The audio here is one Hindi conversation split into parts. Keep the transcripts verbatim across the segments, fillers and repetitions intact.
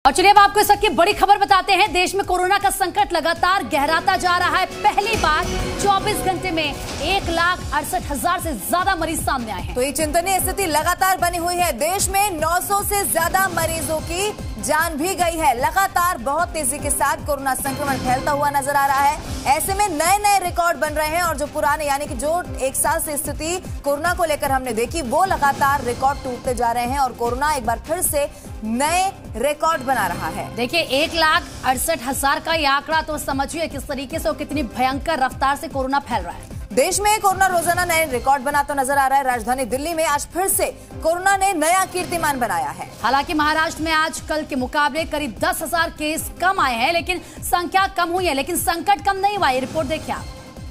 और चलिए अब आपको इस वक्त की बड़ी खबर बताते हैं। देश में कोरोना का संकट लगातार गहराता जा रहा है। पहली बार चौबीस घंटे में एक लाख अड़सठ हजार से ज्यादा मरीज सामने आए हैं। तो ये चिंतनीय स्थिति लगातार बनी हुई है। देश में नौ सौ से ज्यादा मरीजों की जान भी गई है। लगातार बहुत तेजी के साथ कोरोना संक्रमण फैलता हुआ नजर आ रहा है। ऐसे में नए नए रिकॉर्ड बन रहे हैं और जो पुराने यानी कि जो एक साल से स्थिति कोरोना को लेकर हमने देखी, वो लगातार रिकॉर्ड टूटते जा रहे हैं और कोरोना एक बार फिर से नए रिकॉर्ड बना रहा है। देखिए, एक लाख अड़सठ हजार का ये आंकड़ा तो समझिए किस तरीके से और कितनी भयंकर रफ्तार से कोरोना फैल रहा है। देश में कोरोना रोजाना नए रिकॉर्ड बनाता नजर आ रहा है। राजधानी दिल्ली में आज फिर से कोरोना ने नया कीर्तिमान बनाया है। हालांकि महाराष्ट्र में आज कल के मुकाबले करीब दस हजार केस कम आए हैं, लेकिन संख्या कम हुई है, लेकिन संकट कम नहीं हुआ। ये रिपोर्ट देखिए आप।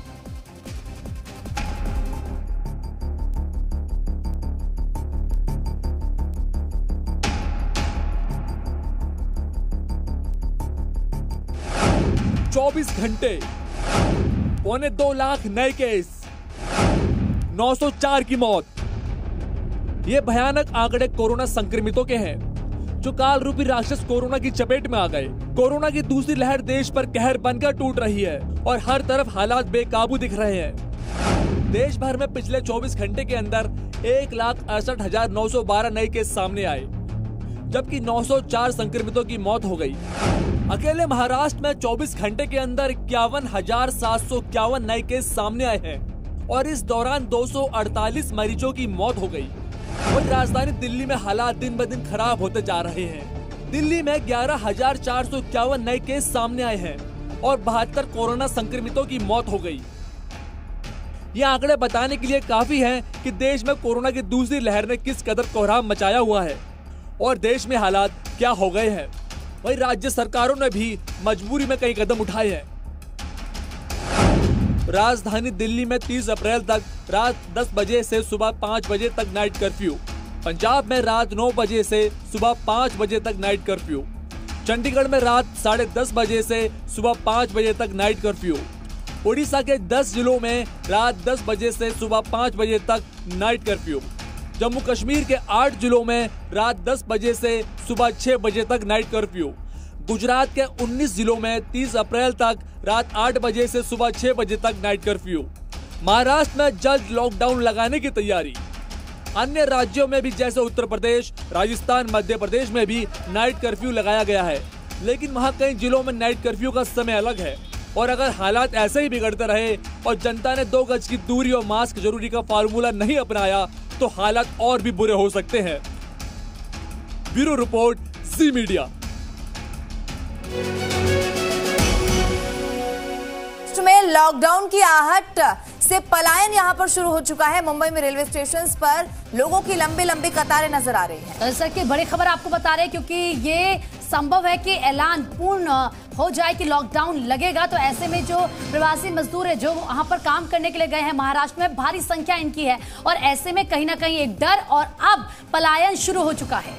चौबीस घंटे पौने दो लाख नए केस, नौ सौ चार की मौत। ये भयानक आंकड़े कोरोना संक्रमितों के हैं जो काल रूपी राक्षस कोरोना की चपेट में आ गए। कोरोना की दूसरी लहर देश पर कहर बनकर टूट रही है और हर तरफ हालात बेकाबू दिख रहे हैं। देश भर में पिछले चौबीस घंटे के अंदर एक लाख अड़सठ हजार नौ सौ बारह नए केस सामने आए, जबकि नौ सौ चार संक्रमितों की मौत हो गई। अकेले महाराष्ट्र में चौबीस घंटे के अंदर इक्यावन हजार सात सौ इक्यावन नए केस सामने आए हैं और इस दौरान दो सौ अड़तालीस मरीजों की मौत हो गई। वहीं राजधानी दिल्ली में हालात दिन ब दिन खराब होते जा रहे हैं। दिल्ली में ग्यारह हजार चार सौ इक्यावन नए केस सामने आए हैं और बहत्तर कोरोना संक्रमितों की मौत हो गई। ये आंकड़े बताने के लिए काफी हैं कि देश में कोरोना की दूसरी लहर ने किस कदर कोहराम मचाया हुआ है और देश में हालात क्या हो गए हैं। वहीं राज्य सरकारों ने भी मजबूरी में कई कदम उठाए हैं। राजधानी दिल्ली में तीस अप्रैल तक रात दस बजे से सुबह पाँच बजे तक नाइट कर्फ्यू। पंजाब में रात नौ बजे से सुबह पाँच बजे तक नाइट कर्फ्यू। चंडीगढ़ में रात साढ़े दस बजे से सुबह पाँच बजे तक नाइट कर्फ्यू। उड़ीसा के दस जिलों में रात दस बजे से सुबह पाँच बजे तक नाइट कर्फ्यू। जम्मू कश्मीर के आठ जिलों में रात दस बजे से सुबह छह बजे तक नाइट कर्फ्यू। गुजरात के उन्नीस जिलों में तीस अप्रैल तक रात आठ बजे से सुबह छह बजे तक नाइट कर्फ्यू। महाराष्ट्र में जल्द लॉकडाउन लगाने की तैयारी। अन्य राज्यों में भी जैसे उत्तर प्रदेश, राजस्थान, मध्य प्रदेश में भी नाइट कर्फ्यू लगाया गया है, लेकिन वहाँ कई जिलों में नाइट कर्फ्यू का समय अलग है और अगर हालात ऐसे ही बिगड़ते रहे और जनता ने दो गज की दूरी और मास्क जरूरी का फार्मूला नहीं अपनाया तो हालात और भी बुरे हो सकते हैं। Bureau report, Zee media. में लॉकडाउन की आहट से पलायन यहां पर शुरू हो चुका है। मुंबई में रेलवे स्टेशन पर लोगों की लंबी लंबी कतारें नजर आ रही हैं। तो सर की बड़ी खबर आपको बता रहे हैं, क्योंकि ये संभव है कि ऐलान पूर्ण हो जाए कि लॉकडाउन लगेगा। तो ऐसे में जो प्रवासी मजदूर है जो वहां पर काम करने के लिए गए हैं महाराष्ट्र में, भारी संख्या इनकी है और ऐसे में कहीं ना कहीं एक डर और अब पलायन शुरू हो चुका है।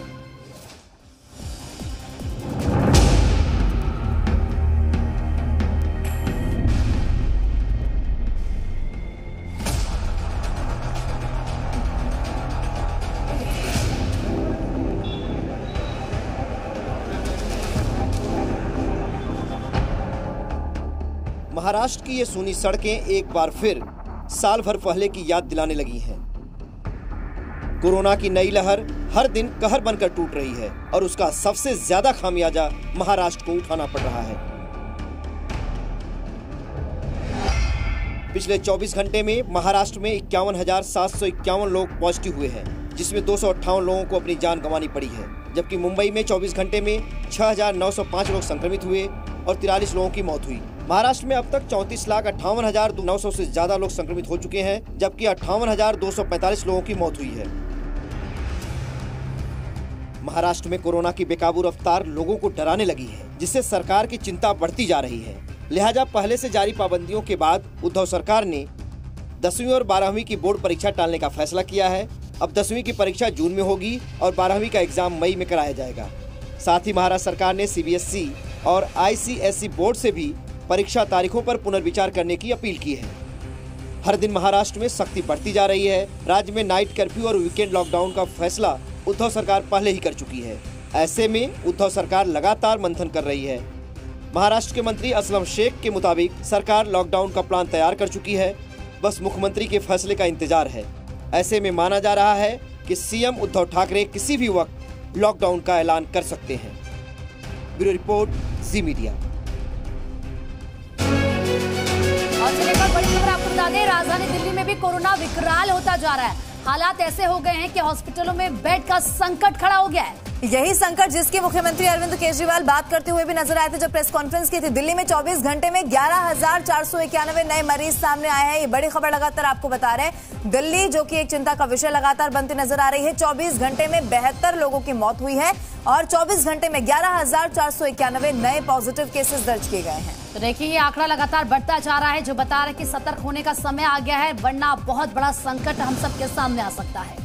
महाराष्ट्र की ये सूनी सड़कें एक बार फिर साल भर पहले की याद दिलाने लगी हैं। कोरोना की नई लहर हर दिन कहर बनकर टूट रही है और उसका सबसे ज्यादा खामियाजा महाराष्ट्र को उठाना पड़ रहा है। पिछले चौबीस घंटे में महाराष्ट्र में इक्यावन हजार सात सौ इक्यावन लोग पॉजिटिव हुए हैं, जिसमें दो सौ अट्ठावन लोगों को अपनी जान गंवानी पड़ी है, जबकि मुंबई में चौबीस घंटे में छह हजार नौ सौ पाँच लोग संक्रमित हुए और तिरालीस लोगों की मौत हुई। महाराष्ट्र में अब तक चौंतीस लाख अट्ठावन हजार नौ सौ से ज्यादा लोग संक्रमित हो चुके हैं, जबकि अट्ठावन हजार दो सौ पैंतालीस लोगों की मौत हुई है। महाराष्ट्र में कोरोना की बेकाबू रफ्तार लोगों को डराने लगी है, जिससे सरकार की चिंता बढ़ती जा रही है। लिहाजा पहले से जारी पाबंदियों के बाद उद्धव सरकार ने दसवीं और बारहवीं की बोर्ड परीक्षा टालने का फैसला किया है। अब दसवीं की परीक्षा जून में होगी और बारहवीं का एग्जाम मई में कराया जाएगा। साथ ही महाराष्ट्र सरकार ने सीबीएसई और आईसीएसई बोर्ड से भी परीक्षा तारीखों पर पुनर्विचार करने की अपील की है। हर दिन महाराष्ट्र में सख्ती बढ़ती जा रही है। राज्य में नाइट कर्फ्यू और वीकेंड लॉकडाउन का फैसला उद्धव सरकार पहले ही कर चुकी है। ऐसे में उद्धव सरकार लगातार मंथन कर रही है। महाराष्ट्र के मंत्री असलम शेख के मुताबिक सरकार लॉकडाउन का प्लान तैयार कर चुकी है, बस मुख्यमंत्री के फैसले का इंतजार है। ऐसे में माना जा रहा है कि सीएम उद्धव ठाकरे किसी भी वक्त लॉकडाउन का ऐलान कर सकते हैं। Bureau report, Zee media. और चलिए एक और बड़ी खबर आपको बता दें, राजधानी दिल्ली में भी कोरोना विकराल होता जा रहा है। हालात ऐसे हो गए हैं कि हॉस्पिटलों में बेड का संकट खड़ा हो गया है। यही संकट जिसकी मुख्यमंत्री अरविंद केजरीवाल बात करते हुए भी नजर आए थे जब प्रेस कॉन्फ्रेंस की थी। दिल्ली में चौबीस घंटे में ग्यारह हजार चार सौ इक्यानवे नए मरीज सामने आए हैं। ये बड़ी खबर लगातार आपको बता रहे हैं। दिल्ली जो कि एक चिंता का विषय लगातार बनती नजर आ रही है। चौबीस घंटे में बहत्तर लोगों की मौत हुई है और चौबीस घंटे में ग्यारह हजार चार सौ इक्यानवे नए पॉजिटिव केसेस दर्ज किए गए हैं। तो देखिए ये आंकड़ा लगातार बढ़ता जा रहा है, जो बता रहा है कि सतर्क होने का समय आ गया है, वरना बहुत बड़ा संकट हम सबके सामने आ सकता है।